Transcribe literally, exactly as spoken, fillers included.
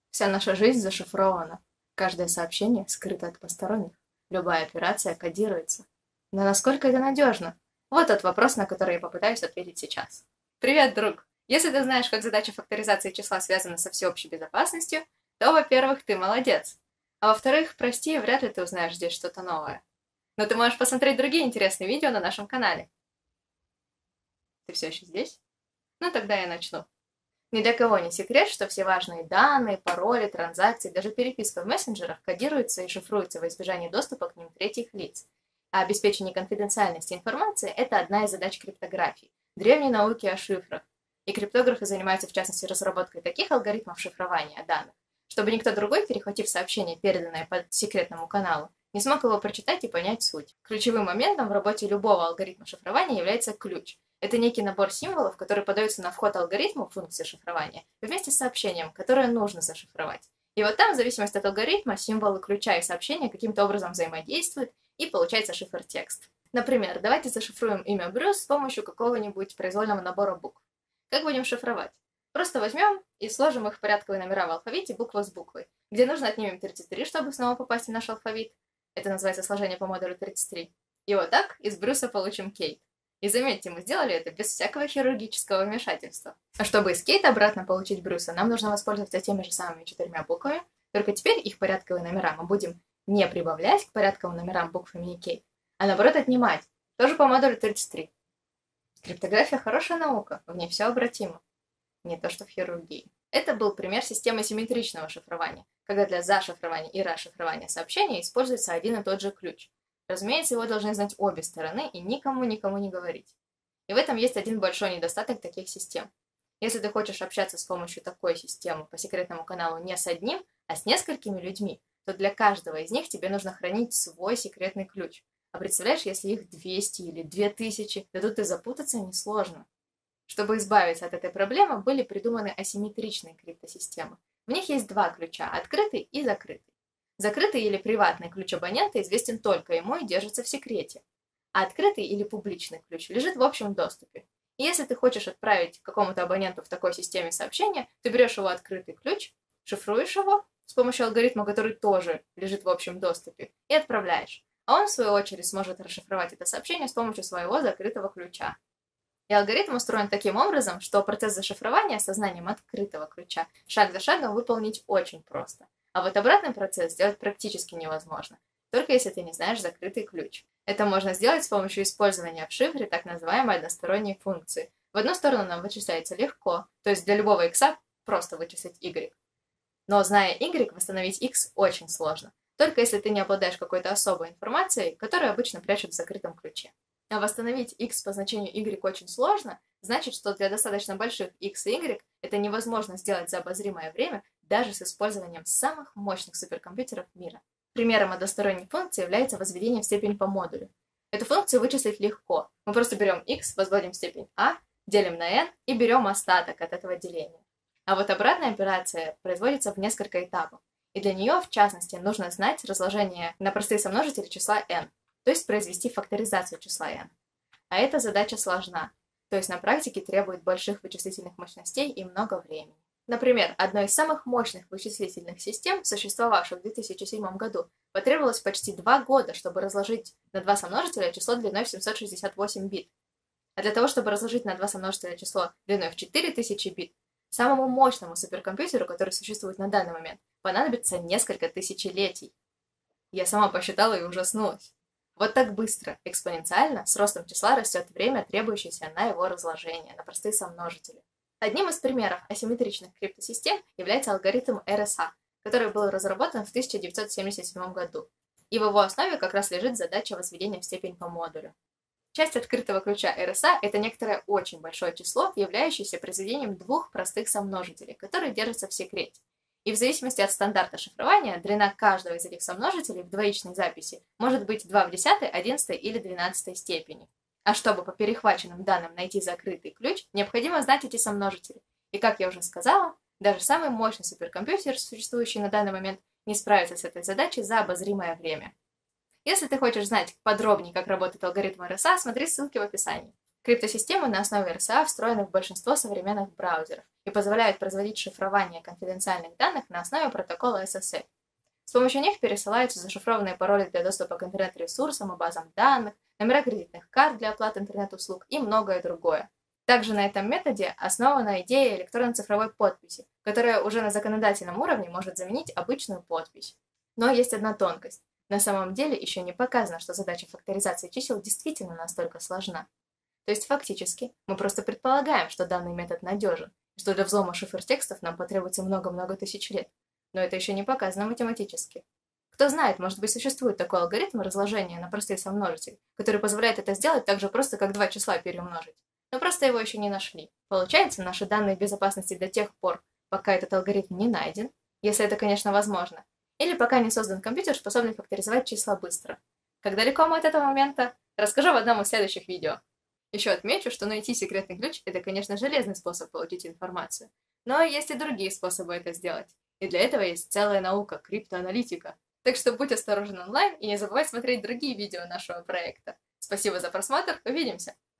Вся наша жизнь зашифрована. Каждое сообщение скрыто от посторонних. Любая операция кодируется. Но насколько это надежно? Вот тот вопрос, на который я попытаюсь ответить сейчас. Привет, друг! Если ты знаешь, как задача факторизации числа связана со всеобщей безопасностью, то, во-первых, ты молодец. А во-вторых, прости, вряд ли ты узнаешь здесь что-то новое. Но ты можешь посмотреть другие интересные видео на нашем канале. Ты все еще здесь? Ну тогда я начну. Ни для кого не секрет, что все важные данные, пароли, транзакции, даже переписка в мессенджерах кодируются и шифруются во избежание доступа к ним третьих лиц. А обеспечение конфиденциальности информации – это одна из задач криптографии, древней науки о шифрах. И криптографы занимаются в частности разработкой таких алгоритмов шифрования данных, чтобы никто другой, перехватив сообщение, переданное по секретному каналу, не смог его прочитать и понять суть. Ключевым моментом в работе любого алгоритма шифрования является ключ. Это некий набор символов, которые подаются на вход алгоритму функции шифрования вместе с сообщением, которое нужно зашифровать. И вот там, в зависимости от алгоритма, символы ключа и сообщения каким-то образом взаимодействуют, и получается шифр-текст. Например, давайте зашифруем имя Брюс с помощью какого-нибудь произвольного набора букв. Как будем шифровать? Просто возьмем и сложим их в порядковые номера в алфавите буква с буквой. Где нужно, отнимем тридцать три, чтобы снова попасть в наш алфавит. Это называется сложение по модулю тридцать три. И вот так из Брюса получим Кейт. И заметьте, мы сделали это без всякого хирургического вмешательства. А чтобы из Кейт обратно получить Брюса, нам нужно воспользоваться теми же самыми четырьмя буквами, только теперь их порядковые номера мы будем не прибавлять к порядковым номерам букв имени Кейт, а наоборот отнимать, тоже по модулю тридцать три. Криптография хорошая наука, в ней все обратимо. Не то что в хирургии. Это был пример системы симметричного шифрования, когда для зашифрования и расшифрования сообщения используется один и тот же ключ. Разумеется, его должны знать обе стороны и никому-никому не говорить. И в этом есть один большой недостаток таких систем. Если ты хочешь общаться с помощью такой системы по секретному каналу не с одним, а с несколькими людьми, то для каждого из них тебе нужно хранить свой секретный ключ. А представляешь, если их двести или две тысячи, да тут и запутаться несложно. Чтобы избавиться от этой проблемы, были придуманы асимметричные криптосистемы. В них есть два ключа – открытый и закрытый. Закрытый или приватный ключ абонента известен только ему и держится в секрете, а открытый или публичный ключ лежит в общем доступе. И если ты хочешь отправить какому-то абоненту в такой системе сообщение, ты берешь его открытый ключ, шифруешь его с помощью алгоритма, который тоже лежит в общем доступе, и отправляешь. А он, в свою очередь, сможет расшифровать это сообщение с помощью своего закрытого ключа. И алгоритм устроен таким образом, что процесс зашифрования со знанием открытого ключа шаг за шагом выполнить очень просто. А вот обратный процесс сделать практически невозможно, только если ты не знаешь закрытый ключ. Это можно сделать с помощью использования в шифре так называемой односторонней функции. В одну сторону нам вычисляется легко, то есть для любого x просто вычислить y. Но зная y, восстановить x очень сложно, только если ты не обладаешь какой-то особой информацией, которую обычно прячут в закрытом ключе. А восстановить x по значению y очень сложно, значит, что для достаточно больших x и y это невозможно сделать за обозримое время, даже с использованием самых мощных суперкомпьютеров мира. Примером односторонней функции является возведение в степень по модулю. Эту функцию вычислить легко. Мы просто берем x, возводим в степень a, делим на n и берем остаток от этого деления. А вот обратная операция производится в несколько этапов. И для нее, в частности, нужно знать разложение на простые сомножители числа n, то есть произвести факторизацию числа n. А эта задача сложна, то есть на практике требует больших вычислительных мощностей и много времени. Например, одной из самых мощных вычислительных систем, существовавших в две тысячи седьмом году, потребовалось почти два года, чтобы разложить на два сомножителя число длиной в семьсот шестьдесят восемь бит. А для того, чтобы разложить на два сомножителя число длиной в четыре тысячи бит, самому мощному суперкомпьютеру, который существует на данный момент, понадобится несколько тысячелетий. Я сама посчитала и ужаснулась. Вот так быстро, экспоненциально, с ростом числа растет время, требующееся на его разложение, на простые сомножители. Одним из примеров асимметричных криптосистем является алгоритм эр эс а, который был разработан в тысяча девятьсот семьдесят седьмом году. И в его основе как раз лежит задача возведения в степень по модулю. Часть открытого ключа эр эс а – это некоторое очень большое число, являющееся произведением двух простых сомножителей, которые держатся в секрете. И в зависимости от стандарта шифрования, длина каждого из этих сомножителей в двоичной записи может быть два в десятой, одиннадцатой или двенадцатой степени. А чтобы по перехваченным данным найти закрытый ключ, необходимо знать эти сомножители. И, как я уже сказала, даже самый мощный суперкомпьютер, существующий на данный момент, не справится с этой задачей за обозримое время. Если ты хочешь знать подробнее, как работает алгоритм эр эс а, смотри ссылки в описании. Криптосистемы на основе эр эс а встроены в большинство современных браузеров и позволяют производить шифрование конфиденциальных данных на основе протокола эс эс эль. С помощью них пересылаются зашифрованные пароли для доступа к интернет-ресурсам и базам данных, номера кредитных карт для оплаты интернет-услуг и многое другое. Также на этом методе основана идея электронно-цифровой подписи, которая уже на законодательном уровне может заменить обычную подпись. Но есть одна тонкость. На самом деле еще не показано, что задача факторизации чисел действительно настолько сложна. То есть фактически мы просто предполагаем, что данный метод надежен, и что для взлома шифр текстов нам потребуется много-много тысяч лет. Но это еще не показано математически. Кто знает, может быть, существует такой алгоритм разложения на простые совмножители, который позволяет это сделать так же просто, как два числа перемножить. Но просто его еще не нашли. Получается, наши данные безопасности до тех пор, пока этот алгоритм не найден, если это, конечно, возможно, или пока не создан компьютер, способный факторизовать числа быстро. Как далеко мы от этого момента, расскажу в одном из следующих видео. Еще отмечу, что найти секретный ключ – это, конечно, железный способ получить информацию, но есть и другие способы это сделать. И для этого есть целая наука – криптоаналитика. Так что будь осторожен онлайн и не забывай смотреть другие видео нашего проекта. Спасибо за просмотр, увидимся!